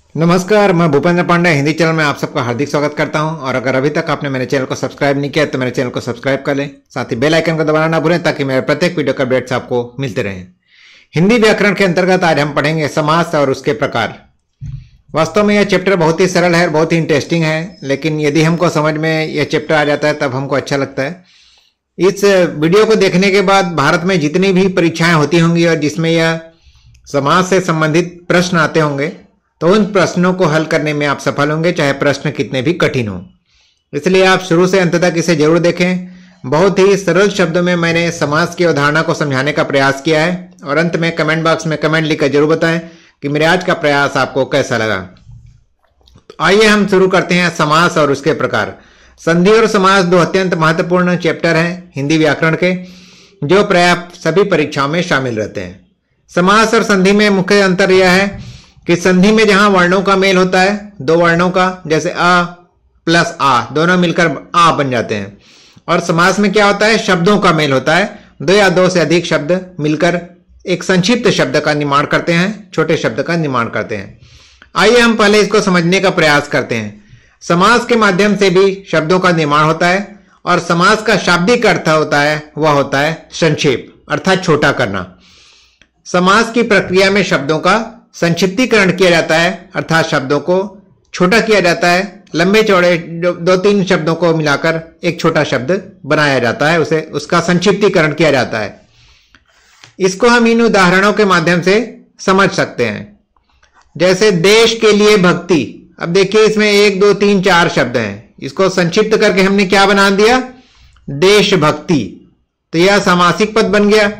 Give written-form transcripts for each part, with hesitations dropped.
नमस्कार, मैं भूपेंद्र पांडे हिंदी चैनल में आप सबका हार्दिक स्वागत करता हूं। और अगर अभी तक आपने मेरे चैनल को सब्सक्राइब नहीं किया तो मेरे चैनल को सब्सक्राइब कर लें, साथ ही बेल आइकन को दबाना ना भूलें ताकि मेरे प्रत्येक वीडियो का अपडेट्स आपको मिलते रहें। हिंदी व्याकरण के अंतर्गत आज हम पढ़ेंगे समास और उसके प्रकार। वास्तव में यह चैप्टर बहुत ही सरल है और बहुत ही इंटरेस्टिंग है, लेकिन यदि हमको समझ में यह चैप्टर आ जाता है तब हमको अच्छा लगता है। इस वीडियो को देखने के बाद भारत में जितनी भी परीक्षाएं होती होंगी और जिसमें यह समाज से संबंधित प्रश्न आते होंगे तो उन प्रश्नों को हल करने में आप सफल होंगे, चाहे प्रश्न कितने भी कठिन हो। इसलिए आप शुरू से अंत तक इसे जरूर देखें। बहुत ही सरल शब्दों में मैंने समास की अवधारणा को समझाने का प्रयास किया है और अंत में कमेंट बॉक्स में कमेंट लिखकर जरूर बताएं कि मेरे आज का प्रयास आपको कैसा लगा। तो आइए हम शुरू करते हैं समास और उसके प्रकार। संधि और समास दो अत्यंत महत्वपूर्ण चैप्टर हैं हिंदी व्याकरण के, जो प्राय सभी परीक्षाओं में शामिल रहते हैं। समास और संधि में मुख्य अंतर यह है कि संधि में जहां वर्णों का मेल होता है, दो वर्णों का, जैसे अ प्लस आ, दोनों मिलकर आ बन जाते हैं। और समास में क्या होता है, शब्दों का मेल होता है, दो या दो से अधिक शब्द मिलकर एक संक्षिप्त शब्द का निर्माण करते हैं, छोटे शब्द का निर्माण करते हैं। आइए हम पहले इसको समझने का प्रयास करते हैं। समास के माध्यम से भी शब्दों का निर्माण होता है और समास का शाब्दिक अर्थ होता है, वह होता है संक्षेप अर्थात छोटा करना। समास की प्रक्रिया में शब्दों का संक्षिप्तीकरण किया जाता है, अर्थात शब्दों को छोटा किया जाता है। लंबे चौड़े दो तीन शब्दों को मिलाकर एक छोटा शब्द बनाया जाता है, उसे उसका संक्षिप्तीकरण किया जाता है। इसको हम इन उदाहरणों के माध्यम से समझ सकते हैं। जैसे देश के लिए भक्ति, अब देखिए इसमें 1 2 3 4 शब्द हैं, इसको संक्षिप्त करके हमने क्या बना दिया, देशभक्ति। तो यह सामासिक पद बन गया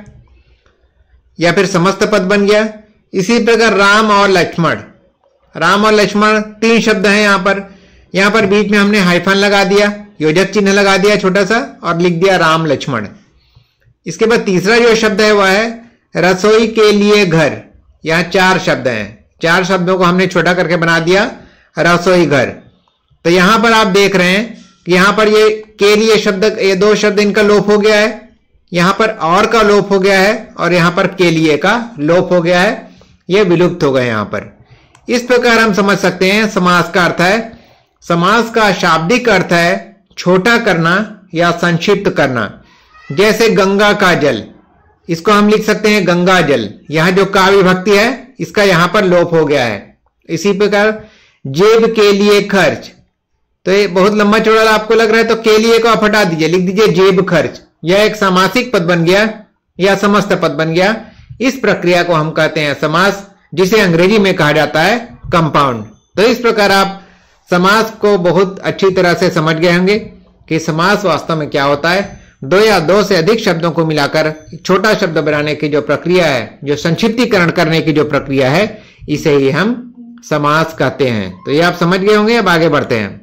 या फिर समस्त पद बन गया। इसी प्रकार राम और लक्ष्मण, राम और लक्ष्मण 3 शब्द हैं यहां पर बीच में हमने हाइफन लगा दिया, योजक चिन्ह लगा दिया छोटा सा और लिख दिया राम लक्ष्मण। इसके बाद तीसरा जो शब्द है वह है रसोई के लिए घर। यहां 4 शब्द हैं, 4 शब्दों को हमने छोटा करके बना दिया रसोई घर। तो यहां पर आप देख रहे हैं कि यहां पर ये के लिए शब्द, ये 2 शब्द इनका लोप हो गया है, यहां पर और का लोप हो गया है और यहां पर के लिए का लोप हो गया है, ये विलुप्त हो गए यहां पर। इस प्रकार हम समझ सकते हैं समास का अर्थ है, समास का शाब्दिक अर्थ है छोटा करना या संक्षिप्त करना। जैसे गंगा का जल, इसको हम लिख सकते हैं गंगा जल, यहां जो का विभक्ति है इसका यहां पर लोप हो गया है। इसी प्रकार जेब के लिए खर्च, तो ये बहुत लंबा चौड़ा आपको लग रहा है तो के लिए को आप हटा दीजिए, लिख दीजिए जेब खर्च। यह एक सामासिक पद बन गया या समस्त पद बन गया। इस प्रक्रिया को हम कहते हैं समास, जिसे अंग्रेजी में कहा जाता है कंपाउंड। तो इस प्रकार आप समास को बहुत अच्छी तरह से समझ गए होंगे कि समास वास्तव में क्या होता है। 2 या 2 से अधिक शब्दों को मिलाकर छोटा शब्द बनाने की जो प्रक्रिया है, जो संक्षिप्तीकरण करने की जो प्रक्रिया है, इसे ही हम समास कहते हैं। तो ये आप समझ गए होंगे। अब आगे बढ़ते हैं।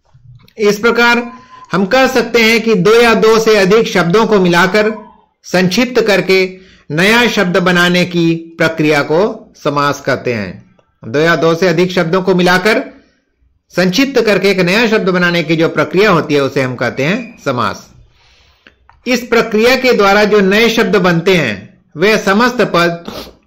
इस प्रकार हम कह सकते हैं कि 2 या 2 से अधिक शब्दों को मिलाकर संक्षिप्त करके नया शब्द बनाने की प्रक्रिया को समास कहते हैं। 2 या 2 से अधिक शब्दों को मिलाकर संक्षिप्त करके एक नया शब्द बनाने की जो प्रक्रिया होती है उसे हम कहते हैं समास। इस प्रक्रिया के द्वारा जो नए शब्द बनते हैं वे समस्त पद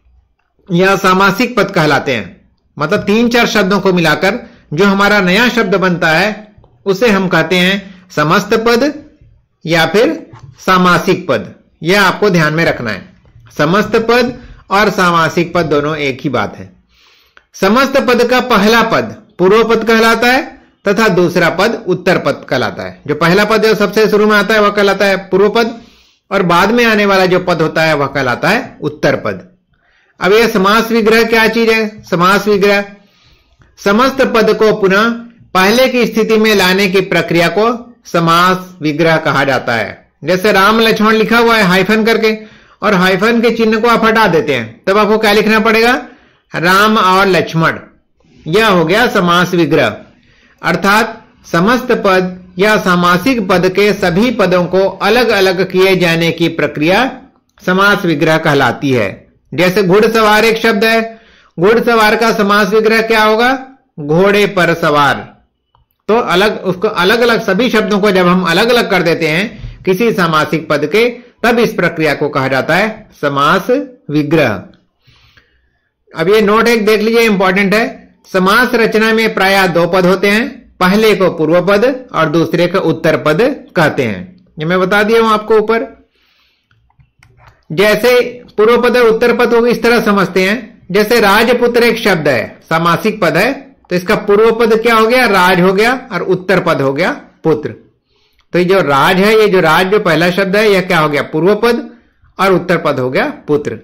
या सामासिक पद कहलाते हैं। मतलब 3-4 शब्दों को मिलाकर जो हमारा नया शब्द बनता है उसे हम कहते हैं समस्त पद या फिर सामासिक पद। यह आपको ध्यान में रखना है। समस्त पद और सामासिक पद दोनों एक ही बात है। समस्त पद का पहला पद पूर्व पद कहलाता है तथा दूसरा पद उत्तर पद कहलाता है। जो पहला पद जो सबसे शुरू में आता है वह कहलाता है पूर्व पद और बाद में आने वाला जो पद होता है वह कहलाता है उत्तर पद। अब यह समास विग्रह क्या चीज है? समास विग्रह समस्त पद को पुनः पहले की स्थिति में लाने की प्रक्रिया को समास विग्रह कहा जाता है। जैसे राम लक्ष्मण लिखा हुआ है हाइफन करके और हाइफन के चिन्ह को आप हटा देते हैं, तब आपको क्या लिखना पड़ेगा, राम और लक्ष्मण। यह हो गया समास विग्रह। अर्थात समस्त पद या सामासिक पद के सभी पदों को अलग अलग किए जाने की प्रक्रिया समास विग्रह कहलाती है। जैसे घुड़सवार एक शब्द है, घुड़सवार का समास विग्रह क्या होगा, घोड़े पर सवार। तो उसको अलग अलग सभी शब्दों को जब हम अलग अलग कर देते हैं किसी सामासिक पद के, तब इस प्रक्रिया को कहा जाता है समास विग्रह। अब ये नोट एक देख लीजिए, इंपॉर्टेंट है। समास रचना में प्रायः दो पद होते हैं, पहले को पूर्व पद और दूसरे को उत्तर पद कहते हैं। ये मैं बता दिया हूं आपको ऊपर। जैसे पूर्व पद और उत्तर पद को इस तरह समझते हैं, जैसे राजपुत्र एक शब्द है, सामासिक पद है, तो इसका पूर्व पद क्या हो गया? राज हो गया, और उत्तर पद हो गया पुत्र। तो ये जो राज है, ये जो राज जो पहला शब्द है, यह क्या हो गया? पूर्व पद, और उत्तर पद हो गया पुत्र।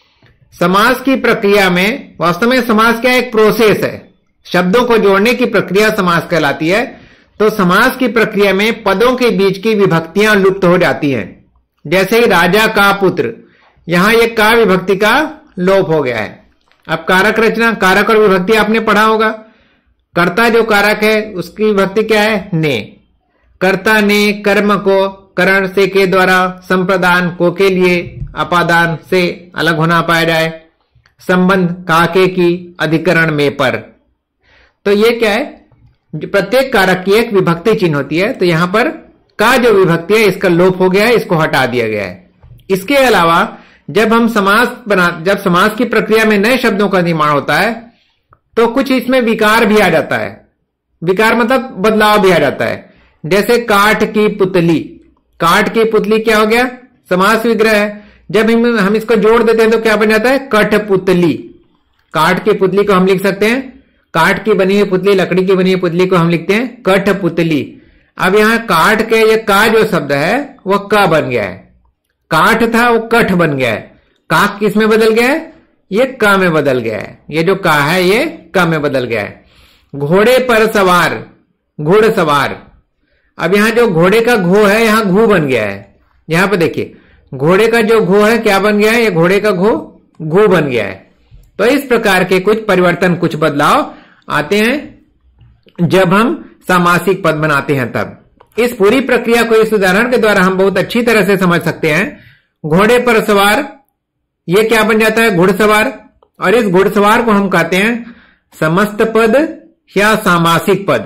समास की प्रक्रिया में, वास्तव में समास क्या एक प्रोसेस है, शब्दों को जोड़ने की प्रक्रिया समास कहलाती है। तो समास की प्रक्रिया में पदों के बीच की विभक्तियां लुप्त हो जाती हैं। जैसे ही राजा का पुत्र, यहां एक का विभक्ति का लोप हो गया है। अब कारक रचना, कारक और विभक्ति आपने पढ़ा होगा। कर्ता जो कारक है उसकी विभक्ति क्या है? ने। कर्ता ने कर्म को करण से के द्वारा, संप्रदान को के लिए, अपादान से अलग होना पाया जाए, संबंध काके की, अधिकरण में पर। तो ये क्या है? प्रत्येक कारक की एक विभक्ति चिन्ह होती है। तो यहां पर का जो विभक्ति है इसका लोप हो गया है, इसको हटा दिया गया है। इसके अलावा जब हम जब समास की प्रक्रिया में नए शब्दों का निर्माण होता है तो कुछ इसमें विकार भी आ जाता है। विकार मतलब बदलाव भी आ जाता है। जैसे काठ की पुतली, काठ की पुतली क्या हो गया? समास विग्रह है। जब हम इसको जोड़ देते हैं तो क्या बन जाता है? कठपुतली। काठ की पुतली को हम लिख सकते हैं, काठ की बनी हुई पुतली, लकड़ी की बनी हुई पुतली को हम लिखते हैं कठपुतली। अब यहां काठ के ये का जो शब्द है वह क बन गया है। काठ था वो कठ बन गया है। का किस में बदल गया है? ये क में बदल गया है। ये जो का है ये क में बदल गया है। घोड़े पर सवार, घुड़सवार। अब यहां जो घोड़े का घो है यहां घू बन गया है। यहां पर देखिए घोड़े का जो घो है क्या बन गया है? ये घोड़े का घो घू बन गया है। तो इस प्रकार के कुछ परिवर्तन, कुछ बदलाव आते हैं जब हम सामासिक पद बनाते हैं। तब इस पूरी प्रक्रिया को इस उदाहरण के द्वारा हम बहुत अच्छी तरह से समझ सकते हैं। घोड़े पर सवार, ये क्या बन जाता है? घुड़सवार। और इस घुड़सवार को हम कहते हैं समस्त पद या सामासिक पद।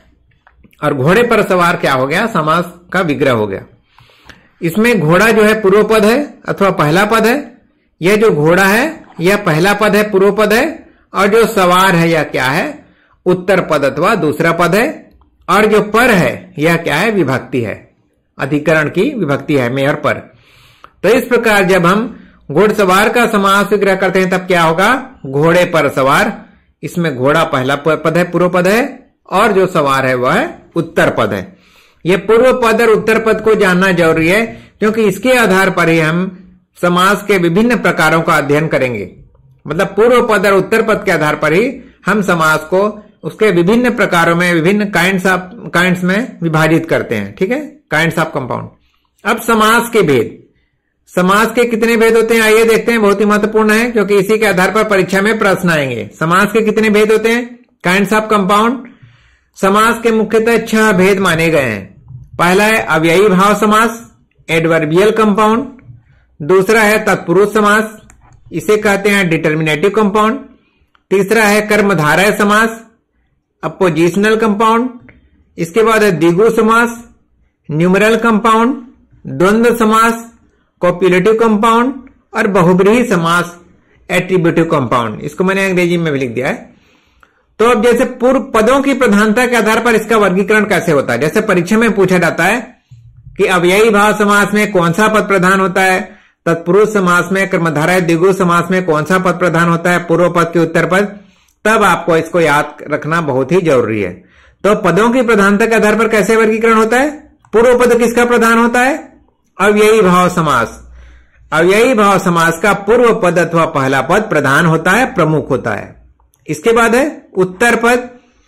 और घोड़े पर सवार क्या हो गया? समास का विग्रह हो गया। इसमें घोड़ा जो है पूर्व पद है अथवा पहला पद है। यह जो घोड़ा है यह पहला पद है, पूर्व पद है। और जो सवार है यह क्या है? उत्तर पद अथवा दूसरा पद है। और जो पर है यह क्या है? विभक्ति है, अधिकरण की विभक्ति है, में और पर। तो इस प्रकार जब हम घोड़सवार का समास विग्रह करते हैं तब क्या होगा? घोड़े पर सवार। इसमें घोड़ा पहला पद है, पूर्व पद है, और जो सवार है वह उत्तर पद है। यह पूर्व पद और उत्तर पद को जानना जरूरी है, क्योंकि इसके आधार पर ही हम समास के विभिन्न प्रकारों का अध्ययन करेंगे। मतलब पूर्व पद और उत्तर पद के आधार पर ही हम समास को उसके विभिन्न प्रकारों में, विभिन्न काइंड्स में विभाजित करते हैं। ठीक है, काइंड्स ऑफ कंपाउंड। अब समास के भेद, समास के कितने भेद होते हैं आइए देखते हैं। बहुत ही महत्वपूर्ण है, क्योंकि इसी के आधार पर परीक्षा में प्रश्न आएंगे। समास के कितने भेद होते हैं? Kinds of compound. समास के मुख्यतः 6 भेद माने गए हैं। पहला है अव्ययी भाव समास, एडवर्बियल कंपाउंड। दूसरा है तत्पुरुष समास, इसे कहते हैं डिटर्मिनेटिव कंपाउंड। तीसरा है कर्मधारय समास, अपोजिशनल कंपाउंड। इसके बाद है द्विगु समास, न्यूमरल कंपाउंड, द्वंद्व समास, कॉपुलेटिव कंपाउंड, और बहुब्रीहि समास, एट्रीब्यूटिव कंपाउंड। इसको मैंने अंग्रेजी में भी लिख दिया है। तो अब जैसे पूर्व पदों की प्रधानता के आधार पर इसका वर्गीकरण कैसे होता है? जैसे परीक्षा में पूछा जाता है कि अव्ययी भाव समास में कौन सा पद प्रधान होता है, तत्पुरुष समास में, कर्मधारय द्विगु समास में कौन सा पद प्रधान होता है, पूर्व पद के उत्तर पद, तब आपको इसको याद रखना बहुत ही जरूरी है। तो पदों की प्रधानता के आधार पर कैसे वर्गीकरण होता है? पूर्व पद किसका प्रधान होता है? अव्ययी भाव समास। अव्ययी भाव समास का पूर्व पद अथवा पहला पद प्रधान होता है, प्रमुख होता है। इसके बाद है उत्तर पद।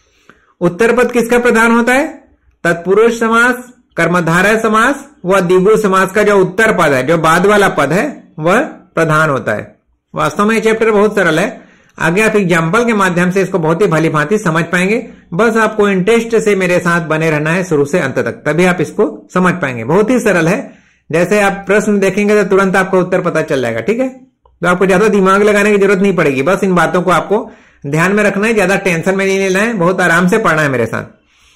उत्तर पद किसका प्रधान होता है? तत्पुरुष समास, कर्मधारय समास व द्विगु समास का जो उत्तर पद है, जो बाद वाला पद है, वह प्रधान होता है। वास्तव में ये चैप्टर बहुत सरल है। आगे आप एग्जाम्पल के माध्यम से इसको बहुत ही भली भांति समझ पाएंगे। बस आपको इंटरेस्ट से मेरे साथ बने रहना है शुरू से अंत तक, तभी आप इसको समझ पाएंगे। बहुत ही सरल है। जैसे आप प्रश्न देखेंगे तो तुरंत आपको उत्तर पता चल जाएगा। ठीक है, तो आपको ज्यादा दिमाग लगाने की जरूरत नहीं पड़ेगी। बस इन बातों को आपको ध्यान में रखना है, ज्यादा टेंशन में नहीं लेना है, बहुत आराम से पढ़ना है मेरे साथ।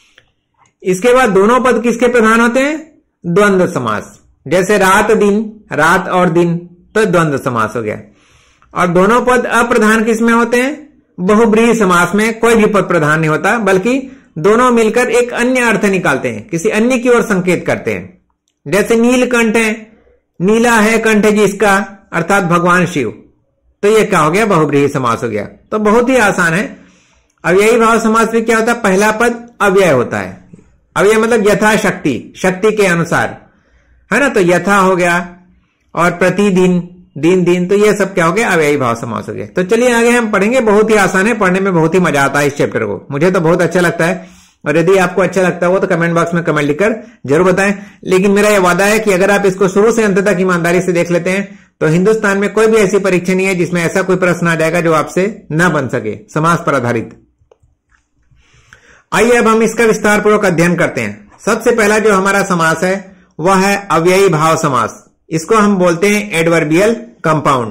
इसके बाद दोनों पद किसके प्रधान होते हैं? द्वंद्व समास। जैसे रात दिन, रात और दिन, तो द्वंद्व समास हो गया। और दोनों पद अप्रधान किसमें होते हैं? बहुब्रीहि समास में कोई भी पद प्रधान नहीं होता, बल्कि दोनों मिलकर एक अन्य अर्थ निकालते हैं, किसी अन्य की ओर संकेत करते हैं। जैसे नीलकंठ है, नीला है कंठ जिसका, अर्थात भगवान शिव, तो ये क्या हो गया? बहुब्रीहि समास हो गया। तो बहुत ही आसान है। अव्ययी भाव समास में क्या होता है? पहला पद अव्यय होता है। अव्यय मतलब यथाशक्ति, शक्ति के अनुसार, है ना। तो यथा हो गया और प्रतिदिन, दिन दिन, तो ये सब क्या हो गया? अव्ययी भाव समास हो गया। तो चलिए आगे हम पढ़ेंगे। बहुत ही आसान है, पढ़ने में बहुत ही मजा आता है इस चैप्टर को। मुझे तो बहुत अच्छा लगता है, और यदि आपको अच्छा लगता हो तो कमेंट बॉक्स में कमेंट लिखकर जरूर बताएं। लेकिन मेरा यह वादा है कि अगर आप इसको शुरू से अंत तक ईमानदारी से देख लेते हैं तो हिंदुस्तान में कोई भी ऐसी परीक्षा नहीं है जिसमें ऐसा कोई प्रश्न आ जाएगा जो आपसे न बन सके, समास पर आधारित। आइए अब हम इसका विस्तार पूर्वक अध्ययन करते हैं। सबसे पहला जो हमारा समास है वह है अव्ययी भाव समास। इसको हम बोलते हैं एडवर्बियल कंपाउंड।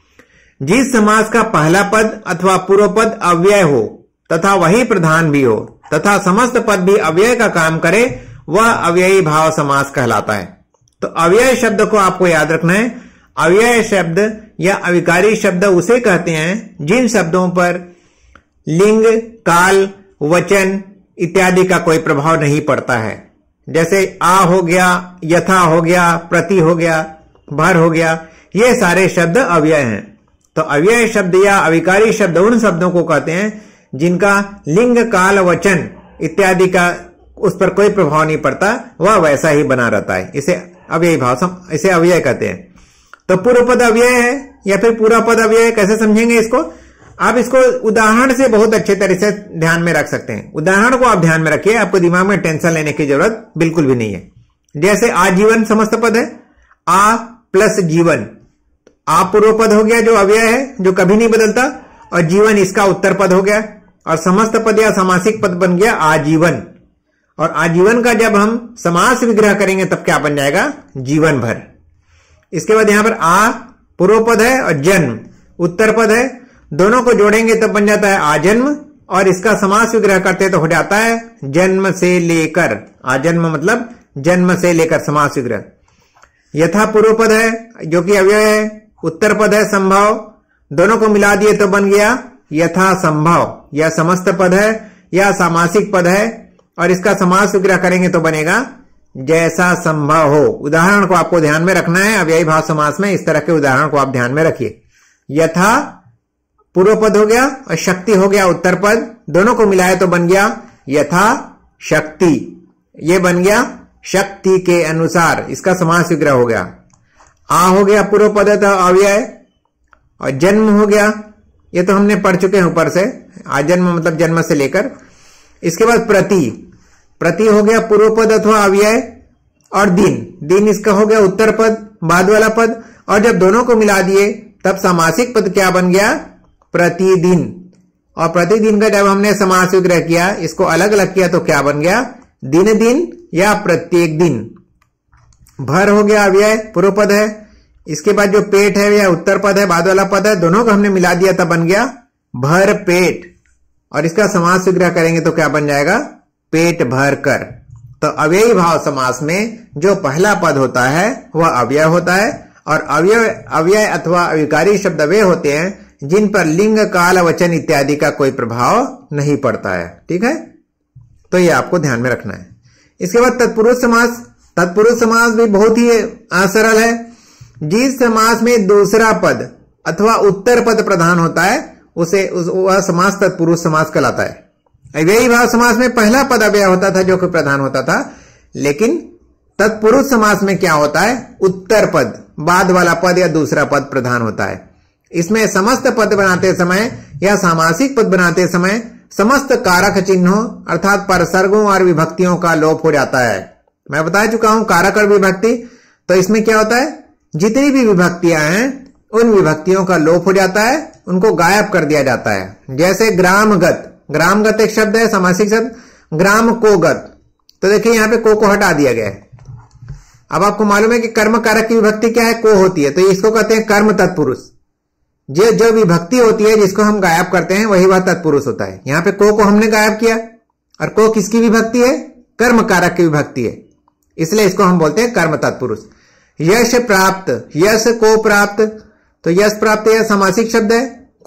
जिस समास का पहला पद अथवा पूर्व पद अव्यय हो तथा वही प्रधान भी हो तथा समस्त पद भी अव्यय का काम करे, वह अव्ययी भाव समास कहलाता है। तो अव्यय शब्द को आपको याद रखना है। अव्यय शब्द या अविकारी शब्द उसे कहते हैं जिन शब्दों पर लिंग, काल, वचन इत्यादि का कोई प्रभाव नहीं पड़ता है। जैसे आ हो गया, यथा हो गया, प्रति हो गया, भर हो गया, ये सारे शब्द अव्यय हैं। तो अव्यय शब्द या अविकारी शब्द उन शब्दों को कहते हैं जिनका लिंग, काल, वचन इत्यादि का उस पर कोई प्रभाव नहीं पड़ता, वह वैसा ही बना रहता है। इसे अव्ययी भाव, इसे अव्यय कहते हैं। तो पूर्व पद अव्यय है या फिर पूरा पद अव्यय है, कैसे समझेंगे इसको? आप इसको उदाहरण से बहुत अच्छे तरह से ध्यान में रख सकते हैं। उदाहरण को आप ध्यान में रखिए, आपको दिमाग में टेंशन लेने की जरूरत बिल्कुल भी नहीं है। जैसे आजीवन समस्त पद है, आ प्लस जीवन, आ पूर्व पद हो गया जो अव्यय है, जो कभी नहीं बदलता, और जीवन इसका उत्तर पद हो गया, और समस्त पद या सामासिक पद बन गया आजीवन। और आजीवन का जब हम समास विग्रह करेंगे तब क्या बन जाएगा? जीवन भर। इसके बाद यहां पर आ पूर्व पद है और जन्म उत्तर पद है, दोनों को जोड़ेंगे तब बन जाता है आजन्म, और इसका समास विग्रह करते तो हो जाता है जन्म से लेकर। आजन्म मतलब जन्म से लेकर, समास विग्रह। यथा पूर्व पद है जो कि अव्यय है, उत्तर पद है संभव, दोनों को मिला दिए तो बन गया यथा संभव। यह समस्त पद है या सामासिक पद है, और इसका समास विग्रह करेंगे तो बनेगा जैसा संभव हो। उदाहरण को आपको ध्यान में रखना है। अव्ययी भाव समास में इस तरह के उदाहरण को आप ध्यान में रखिए। यथा पूर्व पद हो गया और शक्ति हो गया उत्तर पद, दोनों को मिलाए तो बन गया यथा शक्ति। ये बन गया शक्ति के अनुसार, इसका समास विग्रह हो गया। आ हो गया पूर्व पद था अव्यय, और जन्म हो गया, ये तो हमने पढ़ चुके हैं ऊपर से, आजन्म मतलब जन्म से लेकर। इसके बाद प्रति, प्रति हो गया पूर्व पद अथवा अव्यय, और दिन, दिन इसका हो गया उत्तर पद बाद वाला पद, और जब दोनों को मिला दिए तब सामासिक पद क्या बन गया? प्रतिदिन। और प्रतिदिन का जब हमने समास विग्रह किया, इसको अलग अलग किया तो क्या बन गया? दिन दिन या प्रत्येक दिन। भर हो गया अव्यय, पूर्व पद है, इसके बाद जो पेट है या उत्तर पद है बाद वाला पद है, दोनों को हमने मिला दिया तब बन गया भर पेट, और इसका समास विग्रह करेंगे तो क्या बन जाएगा? पेट भर कर। तो अव्ययी भाव समास में जो पहला पद होता है वह अव्यय होता है, और अव्यय अथवा अविकारी शब्द वे होते हैं जिन पर लिंग, काल, वचन इत्यादि का कोई प्रभाव नहीं पड़ता है। ठीक है, तो ये आपको ध्यान में रखना है। इसके बाद तत्पुरुष समास। तत्पुरुष समास भी बहुत ही सरल है। जिस समास में दूसरा पद अथवा उत्तर पद प्रधान होता है उसे वह समास तत्पुरुष समास कहलाता है। अव्ययी भाव समास में पहला पद अव्यय होता था जो कि प्रधान होता था, लेकिन तत्पुरुष समास में क्या होता है? उत्तर पद बाद वाला पद या दूसरा पद प्रधान होता है। इसमें समस्त पद बनाते समय या सामासिक पद बनाते समय समस्त कारक चिन्हों अर्थात परसर्गों और विभक्तियों का लोप हो जाता है। मैं बता चुका हूं कारक और विभक्ति, तो इसमें क्या होता है? जितनी भी विभक्तियां हैं उन विभक्तियों का लोप हो जाता है, उनको गायब कर दिया जाता है। जैसे ग्रामगत, ग्रामगत एक शब्द है सामासिक शब्द, ग्राम को गत, तो देखिए यहां पे को हटा दिया गया है। अब आपको मालूम है कि कर्म कारक की विभक्ति क्या है? को होती है, तो इसको कहते हैं कर्म तत्पुरुष। जो विभक्ति होती है जिसको हम गायब करते हैं वही वह तत्पुरुष होता है। यहां पे को हमने गायब किया, और को किसकी विभक्ति है? कर्म कारक की विभक्ति है, इसलिए इसको हम बोलते हैं कर्म तत्पुरुष। यश प्राप्त, यश को प्राप्त, तो यश प्राप्त यह सामासिक शब्द है,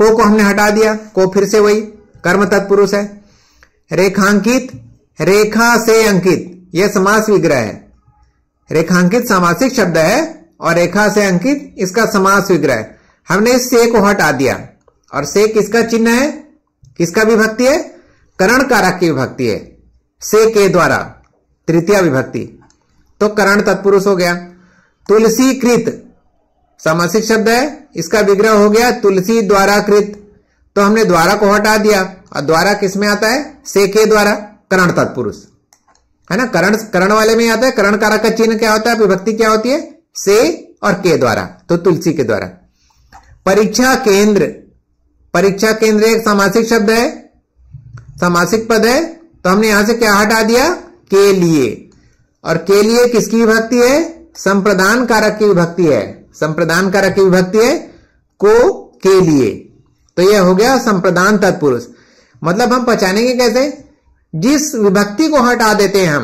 को हमने हटा दिया, को फिर से वही कर्म तत्पुरुष है। रेखांकित, रेखा से अंकित, यह समास विग्रह है। रेखांकित सामासिक शब्द है और रेखा से अंकित इसका समास विग्रह है। हमने से को हटा दिया और से किसका चिन्ह है, किसका विभक्ति है, करण कारक की विभक्ति है, से के द्वारा तृतीया विभक्ति, तो करण तत्पुरुष हो गया। तुलसी कृत सामासिक शब्द है, इसका विग्रह हो गया तुलसी द्वारा कृत, तो हमने द्वारा को हटा दिया और द्वारा किसमें आता है, से के द्वारा, करण तत्पुरुष है ना। करण वाले में आता है, करण कारक का चिन्ह क्या होता है, विभक्ति क्या होती है, से और के द्वारा, तो तुलसी के द्वारा। परीक्षा केंद्र, परीक्षा केंद्र एक सामासिक शब्द है, सामासिक पद है, तो हमने यहां से क्या हटा दिया, के लिए, और के लिए किसकी विभक्ति है, संप्रदान कारक की विभक्ति है, संप्रदान कारक की विभक्ति है को के लिए, तो यह हो गया संप्रदान तत्पुरुष। मतलब हम पहचानेंगे कैसे, जिस विभक्ति को हटा देते हैं हम,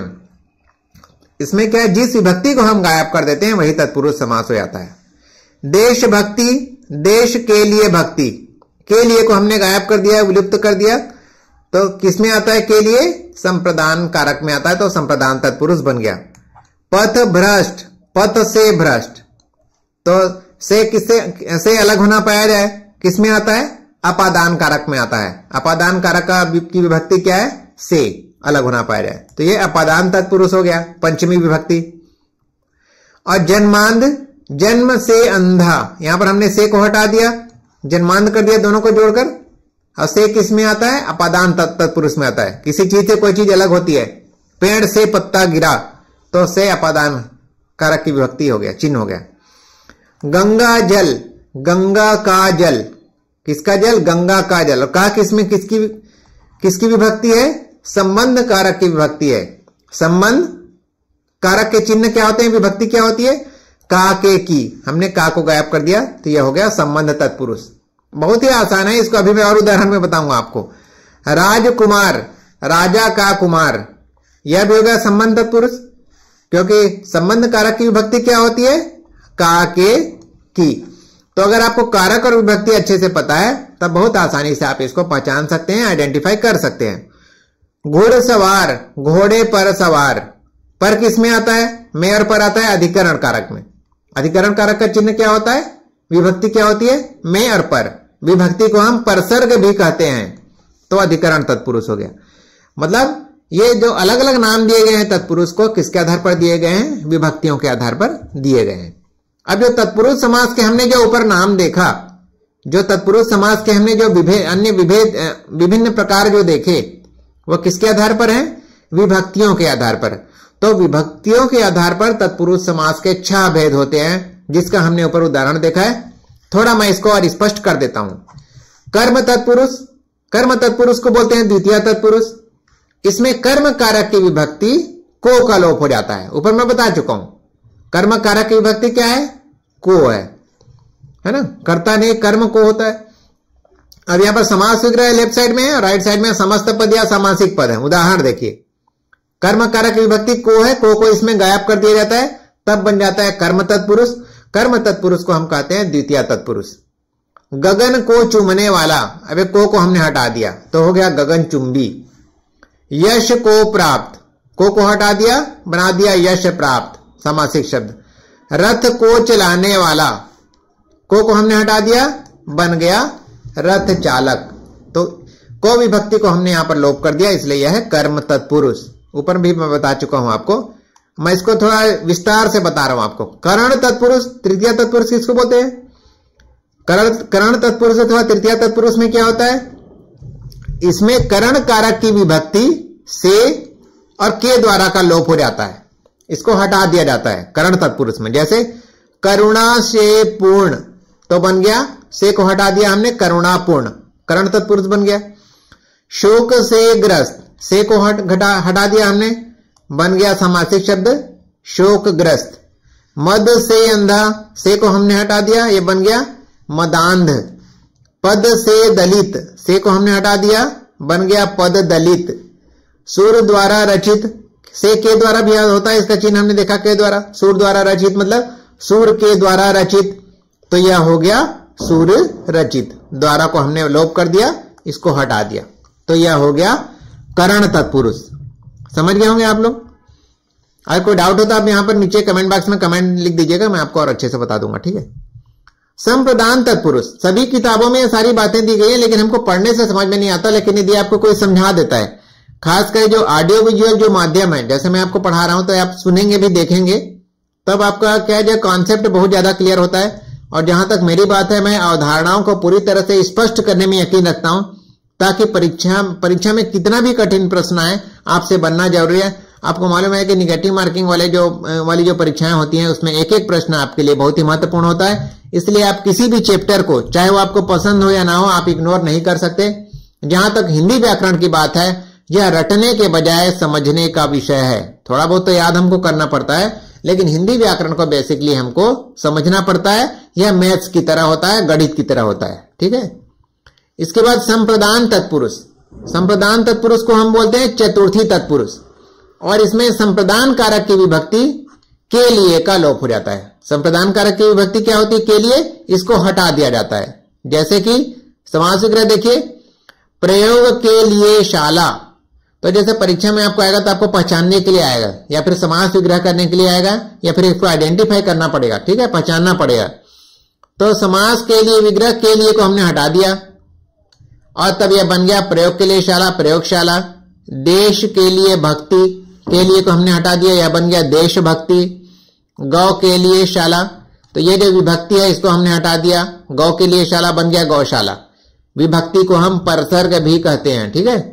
इसमें क्या है, जिस विभक्ति को हम गायब कर देते हैं वही तत्पुरुष समास हो जाता है। देशभक्ति, देश के लिए भक्ति, के लिए को हमने गायब कर दिया, विलुप्त कर दिया, तो किसमें आता है के लिए, संप्रदान कारक में आता है, तो संप्रदान तत्पुरुष बन गया। पथ भ्रष्ट, पथ से भ्रष्ट, तो से किससे से अलग होना पाया जाए, किसमें आता है, अपादान कारक में आता है। अपादान कारक की विभक्ति क्या है, से अलग होना पाया जाए, तो ये अपादान तत्पुरुष हो गया, पंचमी विभक्ति। और जन्मांध, जन्म से अंधा, यहां पर हमने से को हटा दिया, जन्मांध कर दिया दोनों को जोड़कर, और से किस में आता है, अपादान तत्पुरुष में आता है। किसी चीज से कोई चीज अलग होती है, पेड़ से पत्ता गिरा, तो से अपादान कारक की विभक्ति हो गया, चिन्ह हो गया। गंगा जल, गंगा का जल, किसका जल, गंगा का जल, और कहा किसमें किसकी विभक्ति है, संबंध कारक की विभक्ति है। संबंध कारक के चिन्ह क्या होते हैं, विभक्ति क्या होती है, का के की, हमने का को गायब कर दिया, तो यह हो गया संबंध तत्पुरुष। बहुत ही आसान है, इसको अभी मैं और उदाहरण में बताऊंगा आपको। राजकुमार, राजा का कुमार, यह भी हो गया संबंध तत्पुरुष, क्योंकि संबंध कारक की विभक्ति क्या होती है, का के की। तो अगर आपको कारक और विभक्ति अच्छे से पता है तब बहुत आसानी से आप इसको पहचान सकते हैं, आइडेंटिफाई कर सकते हैं। घुड़सवार, घोड़े पर सवार, पर किस में आता है, में और पर आता है अधिकरण कारक में। अधिकरण कारक का चिन्ह क्या होता है, विभक्ति क्या होती है, में और पर, विभक्ति को हम परसर्ग भी कहते हैं, तो अधिकरण तत्पुरुष हो गया। मतलब ये जो अलग अलग नाम दिए गए हैं तत्पुरुष को, किसके आधार पर दिए गए हैं, विभक्तियों के आधार पर दिए गए हैं। अब जो तत्पुरुष समास के हमने जो ऊपर नाम देखा, जो तत्पुरुष समास के हमने जो विभिन्न प्रकार जो देखे, वो किसके आधार पर हैं, विभक्तियों के आधार पर। तो विभक्तियों के आधार पर तत्पुरुष समास के 6 भेद होते हैं, जिसका हमने ऊपर उदाहरण देखा है। थोड़ा मैं इसको और स्पष्ट कर देता हूं। कर्म तत्पुरुष, कर्म तत्पुरुष को बोलते हैं द्वितीय तत्पुरुष। इसमें कर्म कारक की विभक्ति को का लोप हो जाता है, ऊपर मैं बता चुका हूं। कर्म कारक की विभक्ति क्या है, को है ना, कर्ता नहीं कर्म को होता है। अब यहां पर समास विग्रह लेफ्ट साइड में है और राइट साइड में समस्त पद या सामासिक पद है। उदाहरण देखिए, कर्म कारक की विभक्ति को है, को इसमें गायब कर दिया जाता है, तब बन जाता है कर्म तत्पुरुष। कर्म तत्पुरुष को हम कहते हैं द्वितीय तत्पुरुष। गगन को चूमने वाला, अब को हमने हटा दिया तो हो गया गगन चुंबी। यश को प्राप्त, को हटा दिया, बना दिया यश प्राप्त, सामासिक शब्द। रथ को चलाने वाला, को हमने हटा दिया, बन गया रथ चालक। तो को विभक्ति को हमने यहां पर लोप कर दिया, इसलिए यह है कर्म तत्पुरुष। ऊपर भी मैं बता चुका हूं आपको, मैं इसको थोड़ा विस्तार से बता रहा हूं आपको। करण तत्पुरुष, तृतीय तत्पुरुष किसको बोलते हैं, करण तत्पुरुष अथवा तृतीय तत्पुरुष में क्या होता है, इसमें करण कारक की विभक्ति से और के द्वारा का लोप हो जाता है, इसको हटा दिया जाता है करण तत्पुरुष में। जैसे करुणा से पूर्ण, तो बन गया से को हटा दिया हमने, करुणापूर्ण, करण तत्पुरुष बन गया। शोक से ग्रस्त, से को हटा दिया हमने, बन गया सामासिक शब्द शोकग्रस्त। मद से अंधा, से को हमने हटा दिया, ये बन गया मदांध। पद से दलित, से को हमने हटा दिया, बन गया पद दलित। सूर द्वारा रचित, से के द्वारा भी होता है, इसका चिन्ह हमने देखा के द्वारा। सूर द्वारा रचित मतलब सूर के द्वारा रचित, तो यह हो गया सुरचित, द्वारा को हमने लोप कर दिया, इसको हटा दिया, तो यह हो गया करण तत्पुरुष। समझ गए होंगे आप लोग। अगर कोई डाउट हो तो आप यहां पर नीचे कमेंट बॉक्स में कमेंट लिख दीजिएगा, मैं आपको और अच्छे से बता दूंगा, ठीक है। संप्रदान तत्पुरुष, सभी किताबों में ये सारी बातें दी गई है, लेकिन हमको पढ़ने से समझ में नहीं आता, लेकिन यदि आपको कोई समझा देता है, खासकर जो ऑडियो विजुअल जो माध्यम है, जैसे मैं आपको पढ़ा रहा हूं तो आप सुनेंगे भी देखेंगे, तब आपका क्या जो कॉन्सेप्ट बहुत ज्यादा क्लियर होता है। और जहां तक मेरी बात है, मैं अवधारणाओं को पूरी तरह से स्पष्ट करने में यकीन रखता हूं, ताकि परीक्षा में कितना भी कठिन प्रश्न आए, आपसे बनना जरूरी है। आपको मालूम है कि निगेटिव मार्किंग वाली जो परीक्षाएं होती हैं, उसमें एक एक प्रश्न आपके लिए बहुत ही महत्वपूर्ण होता है। इसलिए आप किसी भी चैप्टर को, चाहे वो आपको पसंद हो या ना हो, आप इग्नोर नहीं कर सकते। जहां तक हिंदी व्याकरण की बात है, यह रटने के बजाय समझने का विषय है। थोड़ा बहुत तो याद हमको करना पड़ता है, लेकिन हिंदी व्याकरण को बेसिकली हमको समझना पड़ता है। यह मैथ्स की तरह होता है, गणित की तरह होता है, ठीक है। इसके बाद संप्रदान तत्पुरुष, संप्रदान तत्पुरुष को हम बोलते हैं चतुर्थी तत्पुरुष, और इसमें संप्रदान कारक की विभक्ति के लिए का लोप हो जाता है। संप्रदान कारक की विभक्ति क्या होती है? के लिए, इसको हटा दिया जाता है। जैसे कि समास विग्रह देखिए, प्रयोग के लिए शाला, तो जैसे परीक्षा में आपको आएगा तो आपको पहचानने के लिए आएगा, या फिर समास विग्रह करने के लिए आएगा, या फिर इसको आइडेंटिफाई करना पड़ेगा, ठीक है, पहचानना पड़ेगा। तो समास के लिए विग्रह के लिए को हमने हटा दिया, और तब यह बन गया प्रयोग के लिए शाला, प्रयोगशाला। देश के लिए भक्ति, के लिए को हमने हटा दिया, यह बन गया देशभक्ति। गौ के लिए शाला, तो ये जो विभक्ति है इसको हमने हटा दिया, गौ के लिए शाला बन गया गौशाला। विभक्ति को हम परसर्ग भी कहते हैं, ठीक है।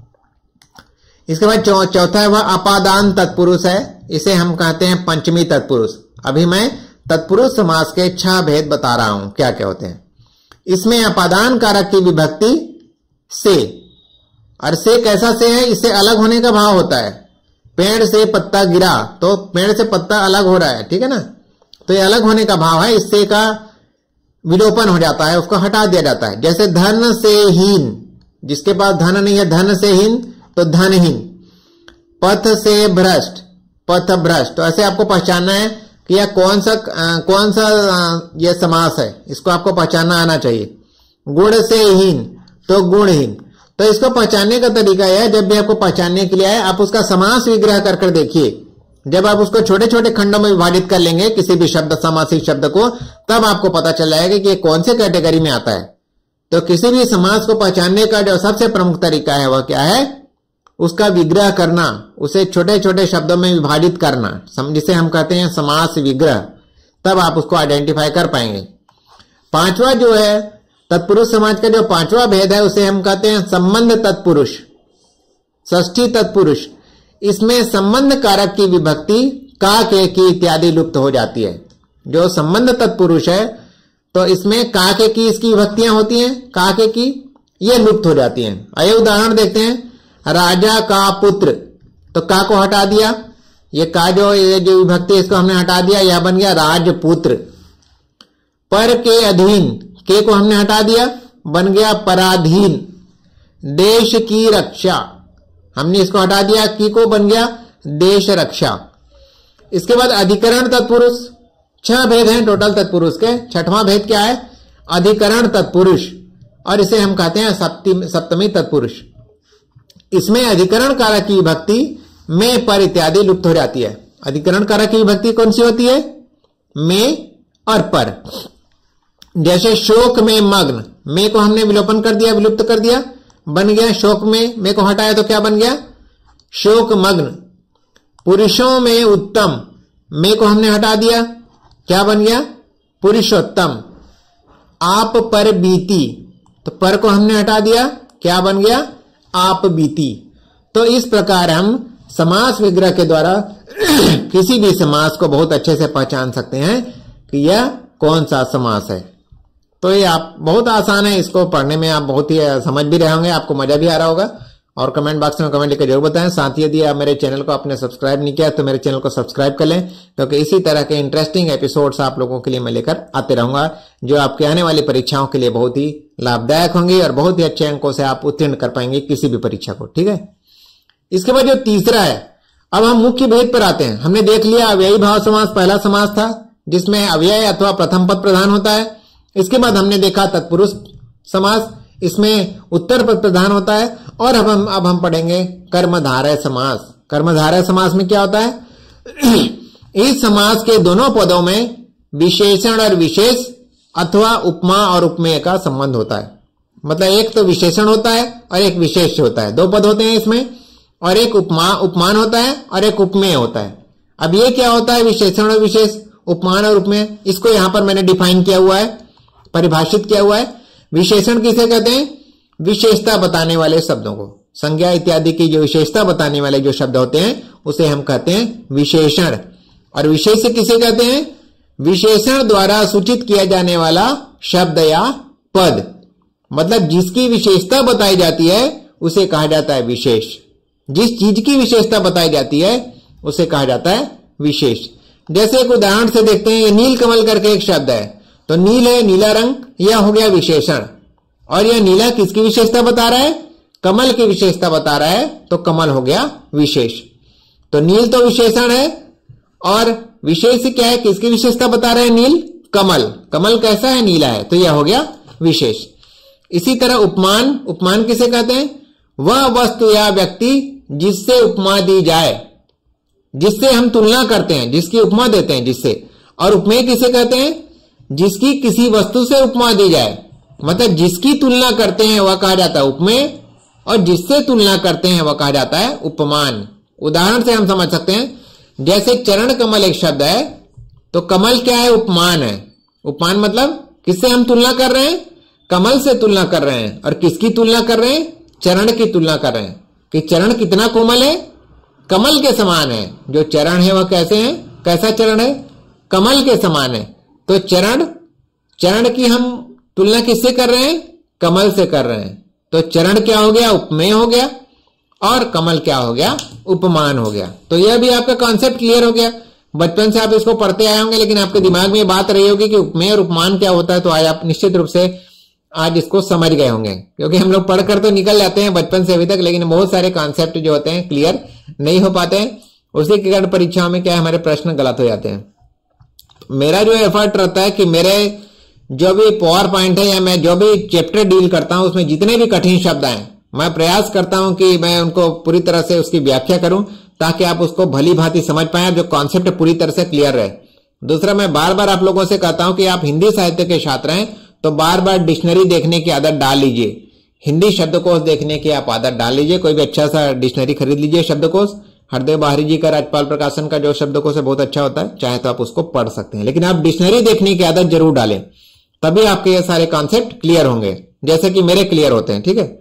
इसके बाद चौथा है वह अपादान तत्पुरुष है, इसे हम कहते हैं पंचमी तत्पुरुष। अभी मैं तत्पुरुष समास के 6 भेद बता रहा हूं, क्या क्या होते हैं। इसमें अपादान कारक की विभक्ति से, और से कैसा से है? इससे अलग होने का भाव होता है। पेड़ से पत्ता गिरा, तो पेड़ से पत्ता अलग हो रहा है, ठीक है ना, तो ये अलग होने का भाव है। इससे का विलोपन हो जाता है, उसको हटा दिया जाता है। जैसे धन से हीन, जिसके पास धन नहीं है, धन से हीन तो धनहीन। पथ से भ्रष्ट, पथ भ्रष्ट। तो ऐसे आपको पहचानना है कि यह कौन सा यह समास है, इसको आपको पहचानना आना चाहिए। गुण से हीन तो गुणहीन। तो इसको पहचानने का तरीका यह है, जब भी आपको पहचानने के लिए आए, आप उसका समास विग्रह कर देखिए। जब आप उसको छोटे छोटे खंडों में विभाजित कर लेंगे किसी भी शब्द, समासिक शब्द को, तब आपको पता चल जाएगा कि ये कौन से कैटेगरी में आता है। तो किसी भी समास को पहचानने का जो सबसे प्रमुख तरीका है वह क्या है? उसका विग्रह करना, उसे छोटे छोटे शब्दों में विभाजित करना, जिसे हम कहते हैं समास विग्रह। तब आप उसको आइडेंटिफाई कर पाएंगे। पांचवा जो है तत्पुरुष समाज का जो पांचवा भेद है, उसे हम कहते हैं संबंध तत्पुरुष, षष्ठी तत्पुरुष। इसमें संबंध कारक की विभक्ति का, के, की इत्यादि लुप्त हो जाती है। जो संबंध तत्पुरुष है, तो इसमें का, के, की इसकी विभक्तियां होती हैं, का, के, की, ये लुप्त हो जाती हैं। आइए उदाहरण देखते हैं। राजा का पुत्र, तो का को हटा दिया, ये का जो विभक्ति इसको हमने हटा दिया, यह बन गया राजपुत्र। पर के अधीन, के को हमने हटा दिया, बन गया पराधीन। देश की रक्षा, हमने इसको हटा दिया, की को बन गया देश रक्षा। इसके बाद अधिकरण तत्पुरुष, 6 भेद हैं टोटल तत्पुरुष के। 6वां भेद क्या है? अधिकरण तत्पुरुष, और इसे हम कहते हैं सप्तमी तत्पुरुष। इसमें अधिकरण कारक की विभक्ति में, पर इत्यादि लुप्त हो जाती है। अधिकरण कारक की विभक्ति कौन सी होती है? में और पर। जैसे शोक में मग्न, में को हमने विलोपन कर दिया, विलुप्त कर दिया, बन गया शोक में को हटाया तो क्या बन गया? शोक मग्न। पुरुषों में उत्तम, में को हमने हटा दिया, क्या बन गया? पुरुषोत्तम। आप पर बीती, तो पर को हमने हटा दिया, क्या बन गया? आप बीती। तो इस प्रकार हम समास विग्रह के द्वारा किसी भी समास को बहुत अच्छे से पहचान सकते हैं कि यह कौन सा समास है। तो ये आप बहुत आसान है, इसको पढ़ने में आप बहुत ही समझ भी रहे होंगे, आपको मजा भी आ रहा होगा। और कमेंट बॉक्स में कमेंट लिखकर जरूर बताएं। साथ ही यदि आप मेरे चैनल को आपने सब्सक्राइब नहीं किया तो मेरे चैनल को सब्सक्राइब कर लें, क्योंकि इसी तरह के इंटरेस्टिंग एपिसोड्स आप लोगों के लिए मैं लेकर आते रहूंगा, जो आपके आने वाली परीक्षाओं के लिए बहुत ही लाभदायक होंगी और बहुत ही अच्छे अंकों से आप उत्तीर्ण कर पाएंगे किसी भी परीक्षा को, ठीक है। इसके बाद जो तीसरा है, अब हम मुख्य भेद पर आते हैं। हमने देख लिया अव्ययी भाव समास पहला समास था, जिसमें अव्यय अथवा प्रथम पद प्रधान होता है। इसके बाद हमने देखा तत्पुरुष समास, इसमें उत्तर पद प्रधान होता है। और अब हम पढ़ेंगे कर्मधारय समास। कर्मधारय समास में क्या होता है? इस समास के दोनों पदों में विशेषण और विशेष अथवा उपमा और उपमेय का संबंध होता है। मतलब एक तो विशेषण होता है और एक विशेष होता है, दो पद होते हैं इसमें, और एक उपमान होता है और एक उपमेय होता है। अब ये क्या होता है विशेषण और विशेष, उपमान और उपमेय? इसको यहां पर मैंने डिफाइन किया हुआ है, परिभाषित किया हुआ है। विशेषण किसे कहते हैं? विशेषता बताने वाले शब्दों को, संज्ञा इत्यादि की जो विशेषता बताने वाले जो शब्द होते हैं उसे हम कहते हैं विशेषण। और विशेष किसे कहते हैं? विशेषण द्वारा सूचित किया जाने वाला शब्द या पद, मतलब जिसकी विशेषता बताई जाती है उसे कहा जाता है विशेष। जिस चीज की विशेषता बताई जाती है उसे कहा जाता है विशेष। जैसे एक उदाहरण से देखते हैं, नील कमल करके एक शब्द है, तो नील है, नीला रंग, यह हो गया विशेषण। और यह नीला किसकी विशेषता बता रहा है? कमल की विशेषता बता रहा है, तो कमल हो गया विशेष। तो नील तो विशेषण है, और विशेष क्या है? किसकी विशेषता बता रहे हैं? नील, कमल। कमल कैसा है? नीला है, तो यह हो गया विशेष। इसी तरह उपमान, उपमान किसे कहते हैं? वह वस्तु या व्यक्ति जिससे उपमा दी जाए, जिससे हम तुलना करते हैं, जिसकी उपमा देते हैं जिससे। और उपमेय किसे कहते हैं? जिसकी किसी वस्तु से उपमा दी जाए, मतलब जिसकी तुलना करते हैं वह कहा जाता है उपमेय, और जिससे तुलना करते हैं वह कहा जाता है उपमान। उदाहरण से हम समझ सकते हैं, जैसे चरण कमल एक शब्द है, तो कमल क्या है? उपमान है। उपमान मतलब किससे हम तुलना कर रहे हैं? कमल से तुलना कर रहे हैं। और किसकी तुलना कर रहे हैं? चरण की तुलना कर रहे हैं कि चरण कितना कोमल है, कमल के समान है। जो चरण है वह कैसे है? कैसा चरण है? कमल के समान है। तो चरण की हम तुलना किससे कर रहे हैं? कमल से कर रहे हैं। तो चरण क्या हो गया? उपमेय हो गया, और कमल क्या हो गया? उपमान हो गया। तो यह भी आपका कॉन्सेप्ट क्लियर हो गया। बचपन से आप इसको पढ़ते आए होंगे, लेकिन आपके दिमाग में बात रही होगी कि उपमेय और उपमान क्या होता है। तो आज आप निश्चित रूप से आज इसको समझ गए होंगे, क्योंकि हम लोग पढ़कर तो निकल जाते हैं बचपन से अभी तक, लेकिन बहुत सारे कॉन्सेप्ट जो होते हैं क्लियर नहीं हो पाते हैं। उसी के कारण परीक्षाओं में क्या है, हमारे प्रश्न गलत हो जाते हैं। मेरा जो एफर्ट रहता है कि मेरे जो भी पावर पॉइंट है या मैं जो भी चैप्टर डील करता हूं उसमें जितने भी कठिन शब्द आए, मैं प्रयास करता हूं कि मैं उनको पूरी तरह से उसकी व्याख्या करूं, ताकि आप उसको भली भांति समझ पाए, जो कॉन्सेप्ट पूरी तरह से क्लियर रहे। दूसरा, मैं बार बार आप लोगों से कहता हूं कि आप हिंदी साहित्य के छात्र हैं, तो बार बार डिक्शनरी देखने की आदत डाल लीजिए, हिंदी शब्दकोश देखने की आप आदत डाल लीजिए। कोई भी अच्छा सा डिक्शनरी खरीद लीजिए, शब्दकोश, हरदेव बाहरी जी का, राजपाल प्रकाशन का जो शब्दकोश है बहुत अच्छा होता है, चाहे तो आप उसको पढ़ सकते हैं। लेकिन आप डिक्शनरी देखने की आदत जरूर डालें, तभी आपके ये सारे कॉन्सेप्ट क्लियर होंगे, जैसे कि मेरे क्लियर होते हैं। ठीक है।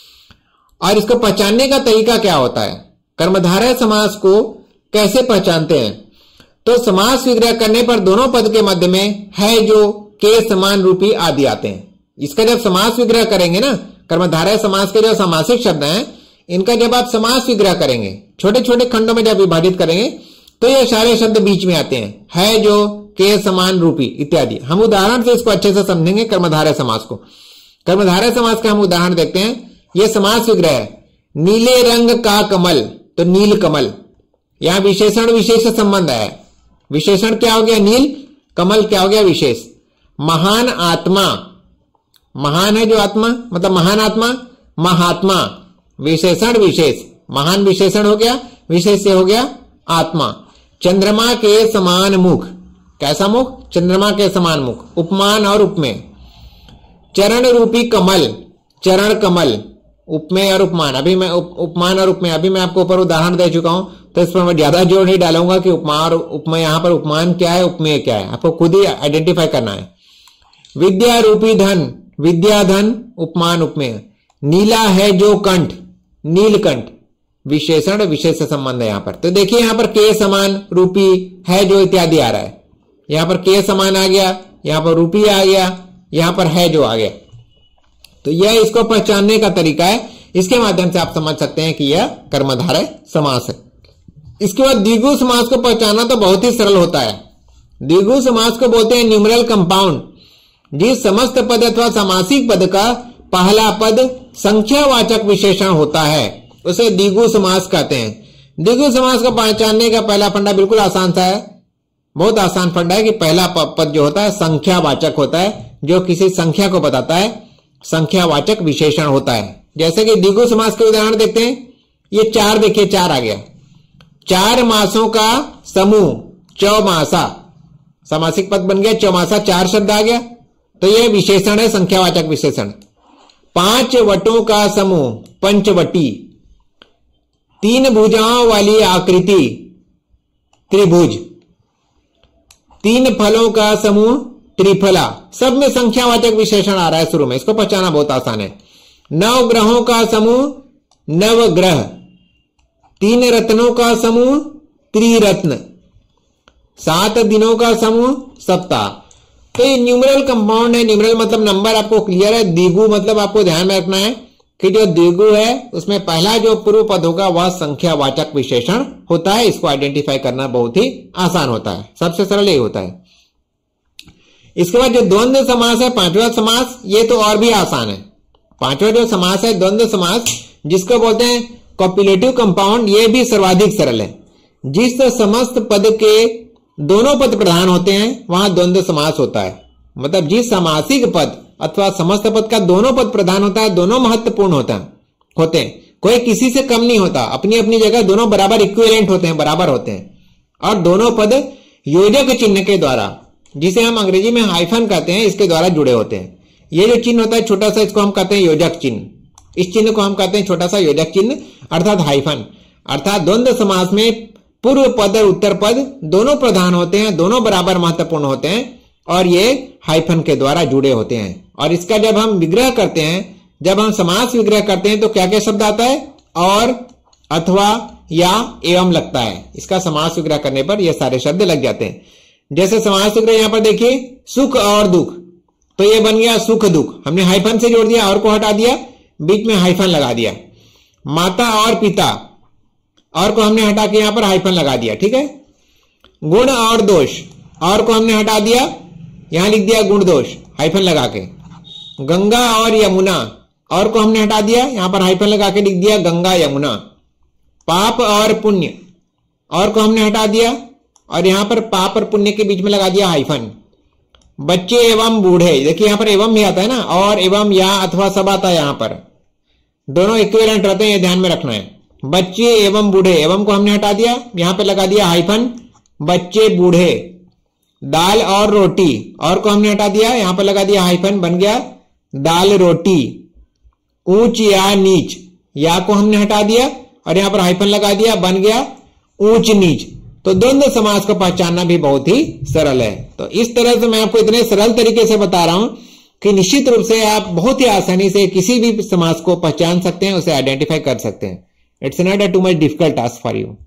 और इसको पहचानने का तरीका क्या होता है? कर्मधारय समास को कैसे पहचानते हैं? तो समास विग्रह करने पर दोनों पद के मध्य में है जो के समान रूपी आदि आते हैं। इसका जब समास विग्रह करेंगे ना, कर्मधारय समास के जो समासिक शब्द हैं, इनका जब आप समास विग्रह करेंगे, छोटे छोटे खंडों में जब विभाजित करेंगे, तो ये सारे शब्द बीच में आते हैं, है जो, के समान रूपी इत्यादि। हम उदाहरण से इसको अच्छे से समझेंगे कर्मधारय समास को। कर्मधारय समास का हम उदाहरण देखते हैं। यह समास विग्रह है, नीले रंग का कमल, तो नील कमल, यहां विशेषण विशेष संबंध है। विशेषण क्या हो गया? नील, कमल क्या हो गया? विशेष। महान आत्मा, महान है जो आत्मा, मतलब महान आत्मा, महात्मा, विशेषण विशेष, महान विशेषण हो गया, विशेष से हो गया आत्मा। चंद्रमा के समान मुख, कैसा मुख? चंद्रमा के समान मुख, उपमान और उपमेय। चरण रूपी कमल, चरण कमल, उपमेय और उपमान। अभी मैं उपमान और उपमेय, अभी मैं आपको ऊपर उदाहरण दे चुका हूं, तो इस पर मैं ज्यादा जोर नहीं डालूंगा कि उपमान और उपमेय, यहां पर उपमान क्या है, उपमेय क्या है, आपको खुद ही आइडेंटिफाई करना है। विद्या रूपी धन, विद्या धन, उपमान उपमेय। नीला है जो कंठ, नीलकंठ, विशेषण विशेष से संबंध है यहां पर। तो देखिए यहां पर के समान रूपी है जो इत्यादि आ रहा है, यहां पर के समान आ गया, यहां पर रूपी आ गया, यहां पर है जो आ गया। तो यह इसको पहचानने का तरीका है, इसके माध्यम से आप समझ सकते हैं कि यह कर्मधारय समास है। इसके बाद द्विगु समास को पहचानना तो बहुत ही सरल होता है। द्विगु समास को बोलते हैं न्यूमरल कंपाउंड, जिस समस्त पद अथवा समासिक पद का पहला पद संख्यावाचक विशेषण होता है उसे द्विगु समास कहते हैं। द्विगु समास को पहचानने का पहला फंडा बिल्कुल आसान सा है, बहुत आसान फंडा है कि पहला पद जो होता है संख्यावाचक होता है, जो किसी संख्या को बताता है, संख्यावाचक विशेषण होता है। जैसे कि द्विगु समास के उदाहरण देखते हैं। ये 4 देखिए, 4 आ गया। 4 मासों का समूह चौमासा, सामासिक पद बन गया। चौमासा 4 शब्द आ गया, तो यह विशेषण है, संख्यावाचक विशेषण। 5 वटों का समूह पंचवटी। 3 भुजाओं वाली आकृति त्रिभुज। 3 फलों का समूह त्रिफला। सब में संख्यावाचक विशेषण आ रहा है शुरू में, इसको पहचाना बहुत आसान है। 9 ग्रहों का समूह नवग्रह। 3 रत्नों का समूह त्रिरत्न। 7 दिनों का समूह सप्ताह। तो ये न्यूमरल कंपाउंड है। न्यूमरल मतलब नंबर, आपको क्लियर है। द्विगु मतलब आपको ध्यान में रखना है कि जो द्विगु है उसमें पहला जो पूर्व पद होगा वह संख्यावाचक विशेषण होता है। इसको आइडेंटिफाई करना बहुत ही आसान होता है, सबसे सरल यही होता है। इसके बाद जो द्वंद्व समास है, 5वां समास, ये तो और भी आसान है। 5वां जो समास है द्वंद्व समास, जिसको बोलते हैं कॉपुलेटिव कंपाउंड, ये भी सर्वाधिक सरल है। जिस समस्त पद के दोनों पद प्रधान होते हैं वहां द्वंद्व समास होता है। मतलब जिस समासिक पद अथवा समस्त पद का दोनों पद प्रधान होता है, दोनों महत्वपूर्ण होते हैं, कोई किसी से कम नहीं होता, अपनी अपनी जगह दोनों बराबर इक्विवेलेंट होते हैं, बराबर होते हैं। और दोनों पद योजक चिन्ह के द्वारा, जिसे हम अंग्रेजी में हाइफन कहते हैं, इसके द्वारा जुड़े होते हैं। ये जो चिन्ह होता है छोटा सा, इसको हम कहते हैं योजक चिन्ह। इस चिन्ह को हम कहते हैं छोटा सा योजक चिन्ह अर्थात हाइफन। अर्थात द्वंद्व समास में पूर्व पद और उत्तर पद दोनों प्रधान होते हैं, दोनों बराबर महत्वपूर्ण होते हैं और ये हाइफन के द्वारा जुड़े होते हैं। और इसका जब हम विग्रह करते हैं, जब हम समास विग्रह करते हैं तो क्या क्या शब्द आता है? और, अथवा, या, एवं लगता है। इसका समास विग्रह करने पर ये सारे शब्द लग जाते हैं। जैसे समास विग्रह यहां पर देखिए, सुख और दुख, तो ये बन गया सुख दुख, हमने हाइफन से जोड़ दिया और को हटा दिया, बीच में हाइफन लगा दिया। माता और पिता, और को हमने हटा के यहां पर हाइफन लगा दिया, ठीक है। गुण और दोष, और को हमने हटा दिया, यहां लिख दिया गुण दोष हाइफन लगा के। गंगा और यमुना, और को हमने हटा दिया, यहां पर हाइफन लगा के लिख दिया गंगा यमुना। पाप और पुण्य, और को हमने हटा दिया और यहां पर पाप और पुण्य के बीच में लगा दिया हाइफन। बच्चे एवं बूढ़े, देखिए यहां पर एवं भी आता है ना, और एवं या अथवा सब आता है, यहां पर दोनों इक्विवेलेंट रहते हैं, ये ध्यान में रखना है। बच्चे एवं बूढ़े, एवं को हमने हटा दिया, यहां पे लगा दिया हाइफन, बच्चे बूढ़े। दाल और रोटी, और को हमने हटा दिया, यहां पर लगा दिया हाइफन, बन गया दाल रोटी। ऊंच या नीच, या को हमने हटा दिया और यहां पर हाइफन लगा दिया, बन गया ऊंच नीच। तो द्वंद्व समास को पहचानना भी बहुत ही सरल है। तो इस तरह से मैं आपको इतने सरल तरीके से बता रहा हूं कि निश्चित रूप से आप बहुत ही आसानी से किसी भी समास को पहचान सकते हैं, उसे आइडेंटिफाई कर सकते हैं। It's not a too much difficult task for you.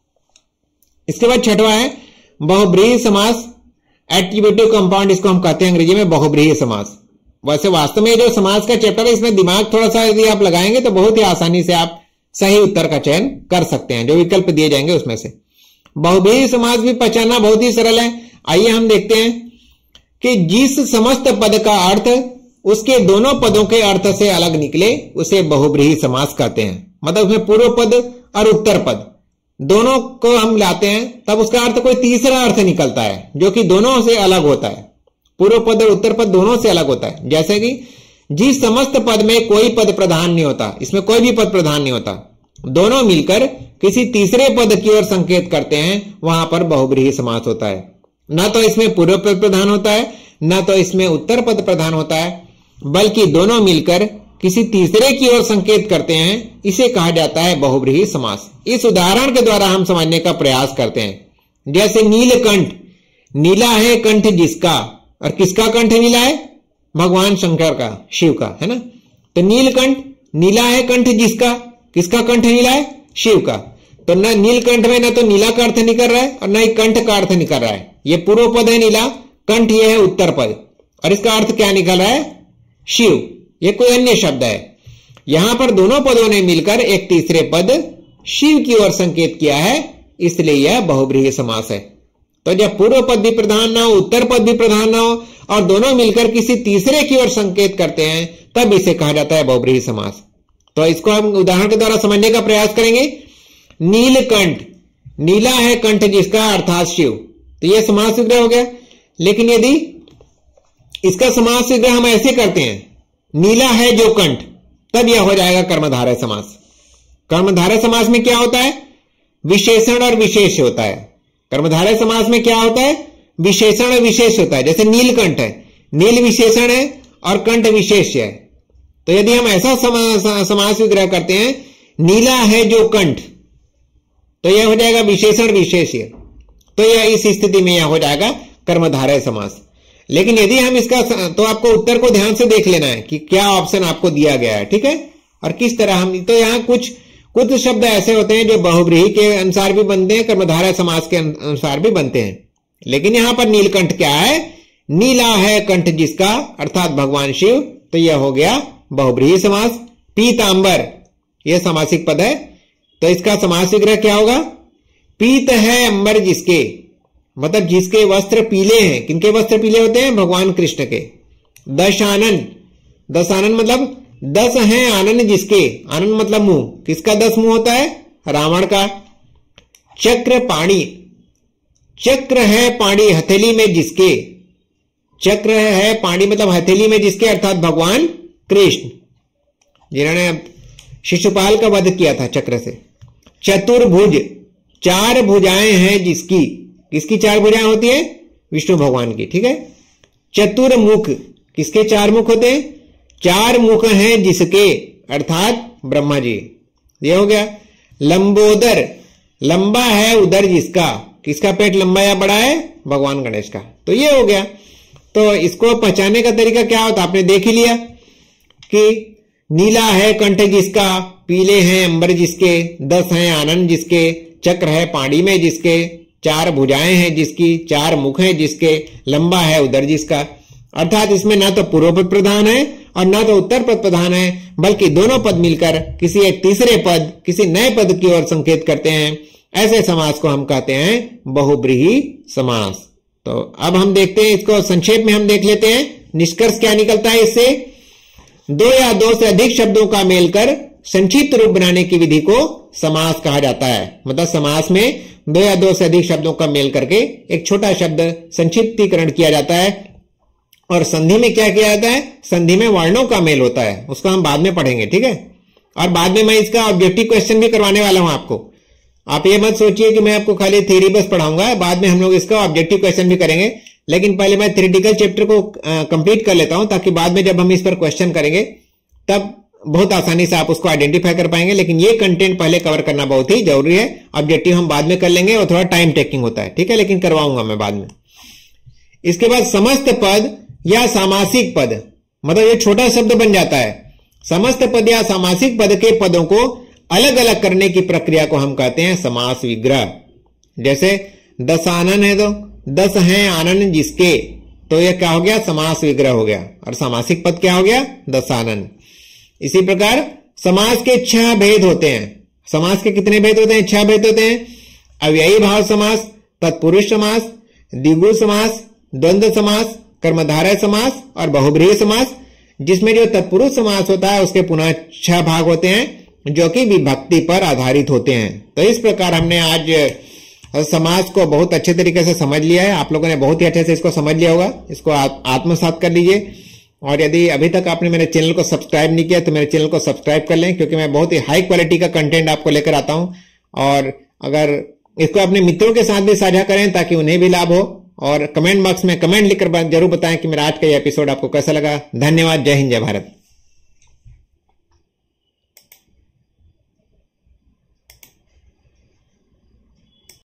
इसके बाद 6वां है बहुब्रीहि समास, एट्रीब्यूटिव कंपाउंड, इसको हम कहते हैं अंग्रेजी में बहुब्रीहि समास। वैसे वास्तव में जो समास का चैप्टर है, इसमें दिमाग थोड़ा सा यदि आप लगाएंगे तो बहुत ही आसानी से आप सही उत्तर का चयन कर सकते हैं, जो विकल्प दिए जाएंगे उसमें से। बहुब्रीहि समास भी पहचानना बहुत ही सरल है। आइए हम देखते हैं कि जिस समस्त पद का अर्थ उसके दोनों पदों के अर्थ से अलग निकले उसे बहुब्रीहि समास कहते हैं। मतलब उसमें पूर्व पद और उत्तर पद दोनों को हम लाते हैं, तब उसका अर्थ कोई तीसरा अर्थ निकलता है जो कि दोनों से अलग होता है। पूर्व पद और उत्तर पद दोनों से अलग होता है। जैसे कि जिस समस्त पद में कोई पद प्रधान नहीं होता, इसमें कोई भी पद प्रधान नहीं होता, दोनों मिलकर किसी तीसरे पद की ओर संकेत करते हैं, वहां पर बहुब्रीहि समास होता है। न तो इसमें पूर्व पद प्रधान होता है, न तो इसमें उत्तर पद प्रधान होता है, बल्कि दोनों मिलकर किसी तीसरे की ओर संकेत करते हैं, इसे कहा जाता है बहुब्रीहि समास। इस उदाहरण के द्वारा हम समझने का प्रयास करते हैं। जैसे नीलकंठ, नीला है कंठ जिसका, और किसका कंठ नीला है? भगवान शंकर का, शिव का, है ना। तो नीलकंठ, नीला है कंठ जिसका, किसका कंठ नीला है? शिव का। तो न नीलकंठ में न तो नीला का अर्थ निकल रहा है और न ही कंठ का अर्थ निकल रहा है। ये पूर्व पद है नीला, कंठ ये है उत्तर पद, और इसका अर्थ क्या निकल रहा है? शिव। ये कोई अन्य शब्द है। यहां पर दोनों पदों ने मिलकर एक तीसरे पद शिव की ओर संकेत किया है, इसलिए यह बहुब्रीहि समास है। तो जब पूर्व पद भी प्रधान ना हो, उत्तर पद भी प्रधान ना हो और दोनों मिलकर किसी तीसरे की ओर संकेत करते हैं, तब इसे कहा जाता है बहुब्रीहि समास। तो इसको हम उदाहरण के द्वारा समझने का प्रयास करेंगे। नीलकंठ, नीला है कंठ जिसका अर्थात शिव, तो यह समास विग्रह हो गया। लेकिन यदि इसका समास विग्रह हम ऐसे करते हैं, नीला है जो कंठ, तब यह हो जाएगा कर्मधारय समास। कर्मधारय समास में क्या होता है? विशेषण और विशेष होता है। कर्मधारय समास में क्या होता है? विशेषण और विशेष होता है। जैसे नीलकंठ है, नील विशेषण है और कंठ विशेष है। तो यदि हम ऐसा समास विग्रह करते हैं, नीला है जो कंठ, तो यह हो जाएगा विशेषण विशेष, तो यह इस स्थिति में यह हो जाएगा कर्मधारय समास। लेकिन यदि हम इसका, तो आपको उत्तर को ध्यान से देख लेना है कि क्या ऑप्शन आपको दिया गया है, ठीक है, और किस तरह हम, तो यहां कुछ शब्द ऐसे होते हैं जो बहुव्रीहि के अनुसार भी बनते हैं, कर्मधारय समास के अनुसार भी बनते हैं। लेकिन यहां पर नीलकंठ क्या है? नीला है कंठ जिसका, अर्थात भगवान शिव, तो यह हो गया बहुव्रीहि समास। पीतांबर यह समासिक पद है, तो इसका समास विग्रह क्या होगा? पीत है अंबर जिसके, मतलब जिसके वस्त्र पीले हैं। किनके वस्त्र पीले होते हैं? भगवान कृष्ण के। दशानन, दशानन मतलब 10 हैं आनन जिसके, आनन मतलब मुंह, किसका 10 मुंह होता है? रावण का। चक्र पाणी, चक्र है पाणी हथेली में जिसके, चक्र है पाणी मतलब हथेली में जिसके, अर्थात भगवान कृष्ण, जिन्होंने शिशुपाल का वध किया था चक्र से। चतुर्भुज, 4 भुजाएं हैं जिसकी, किसकी 4 भुजाएं होती है? विष्णु भगवान की, ठीक है। चतुर्मुख, किसके 4 मुख होते हैं? 4 मुख हैं जिसके, अर्थात ब्रह्मा जी, ये हो गया। लंबोदर, लंबा है उदर जिसका, किसका पेट लंबा या बड़ा है? भगवान गणेश का, तो ये हो गया। तो इसको पहचानने का तरीका क्या होता? आपने देख ही लिया कि नीला है कंठ जिसका, पीले हैं अंबर जिसके, 10 हैं आनन जिसके, चक्र है पाणी में जिसके, 4 भुजाएं हैं जिसकी, 4 मुख हैं जिसके, लंबा है उदर जिसका। अर्थात इसमें ना तो पूर्व पद प्रधान है और ना तो उत्तर पद प्रधान है, बल्कि दोनों पद मिलकर किसी एक तीसरे पद, किसी नए पद की ओर संकेत करते हैं। ऐसे समास को हम कहते हैं बहुव्रीहि समास। तो अब हम देखते हैं, इसको संक्षेप में हम देख लेते हैं, निष्कर्ष क्या निकलता है इससे। 2 या 2 से अधिक शब्दों का मेल कर संक्षिप्त रूप बनाने की विधि को समास कहा जाता है। मतलब समास में 2 या 2 से अधिक शब्दों का मेल करके एक छोटा शब्द संक्षिप्तीकरण किया जाता है। और संधि में क्या किया जाता है? संधि में वर्णों का मेल होता है, उसको हम बाद में पढ़ेंगे, ठीक है। और बाद में मैं इसका ऑब्जेक्टिव क्वेश्चन भी करवाने वाला हूं आपको। आप ये मत सोचिए कि मैं आपको खाली थ्योरी बस पढ़ाऊंगा, बाद में हम लोग इसका ऑब्जेक्टिव क्वेश्चन भी करेंगे। लेकिन पहले मैं थ्योरेटिकल चैप्टर को कंप्लीट कर लेता हूं, ताकि बाद में जब हम इस पर क्वेश्चन करेंगे तब बहुत आसानी से आप उसको आइडेंटिफाई कर पाएंगे। लेकिन ये कंटेंट पहले कवर करना बहुत ही जरूरी है। ऑब्जेक्टिव हम बाद में कर लेंगे और थोड़ा टाइम टेकिंग होता है, ठीक है, लेकिन करवाऊंगा मैं बाद में। इसके बाद समस्त पद या सामासिक पद, मतलब ये छोटा शब्द बन जाता है। समस्त पद या सामासिक पद के पदों को अलग अलग करने की प्रक्रिया को हम कहते हैं समास विग्रह। जैसे 10 आनन है तो 10 हैं आनन जिसके, तो यह क्या हो गया? समास विग्रह हो गया। और सामासिक पद क्या हो गया? 10 आनन। इसी प्रकार समास के 6 भेद होते हैं। समास के कितने भेद होते हैं? 6 भेद होते हैं। अव्ययी भाव समास, तत्पुरुष समास, द्विगु समास, द्वंद्व समास, कर्मधारय समास और बहुव्रीहि समास। जिसमें जो तत्पुरुष समास होता है उसके पुनः 6 भाग होते हैं, जो कि विभक्ति पर आधारित होते हैं। तो इस प्रकार हमने आज समास को बहुत अच्छे तरीके से समझ लिया है। आप लोगों ने बहुत ही अच्छे से इसको समझ लिया होगा। इसको आत्मसात कर लीजिए। और यदि अभी तक आपने मेरे चैनल को सब्सक्राइब नहीं किया तो मेरे चैनल को सब्सक्राइब कर लें, क्योंकि मैं बहुत ही हाई क्वालिटी का कंटेंट आपको लेकर आता हूं। और अगर इसको अपने मित्रों के साथ भी साझा करें ताकि उन्हें भी लाभ हो। और कमेंट बॉक्स में कमेंट लिखकर जरूर बताएं कि मेरा आज का ये एपिसोड आपको कैसा लगा। धन्यवाद। जय हिंद, जय भारत।